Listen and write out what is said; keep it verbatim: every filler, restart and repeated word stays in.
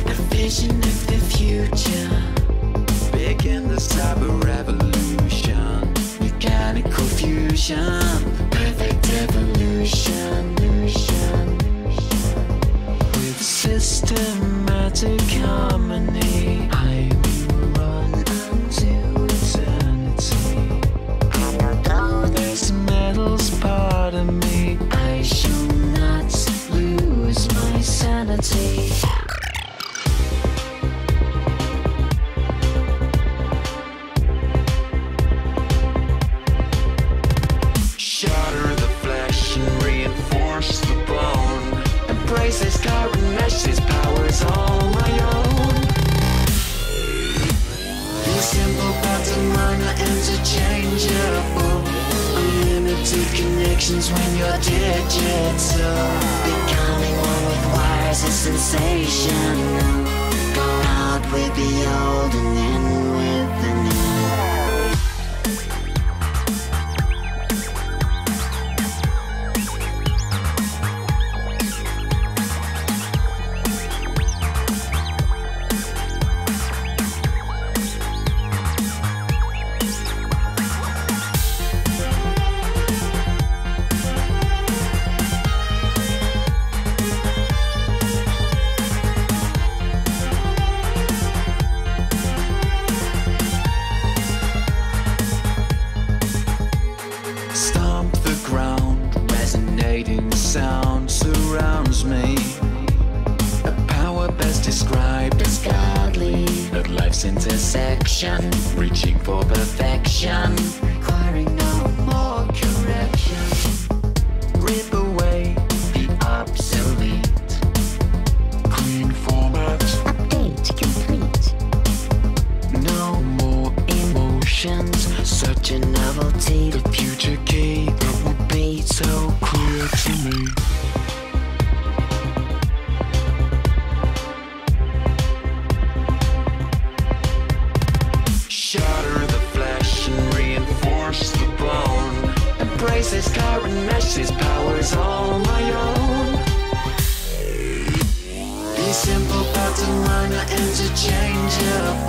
a vision of the future. Begin the cyber revolution. Mechanical fusion, perfect evolution. With systematic harmony, I will run unto eternity. And although this metal's part of me, I shall not lose my sanity. Shatter the flesh and reinforce the bone. Embrace this current mesh, this power's all my own. These simple pattern minor interchangeable. Unlimited connections when you're digital. Becoming one with wires is sensational. Go out with the old and in with the new. Stomp the ground, resonating sound surrounds me. A power best described as godly, at life's intersection, reaching for perfection, requiring no more correction. Rip away the obsolete, clean format, update complete. No more emotions, such a novelty. The future key that would be so clear to me. Shatter the flesh and reinforce the bone. Embrace this current mesh, this power's all my own. These simple pattern minor interchangeable.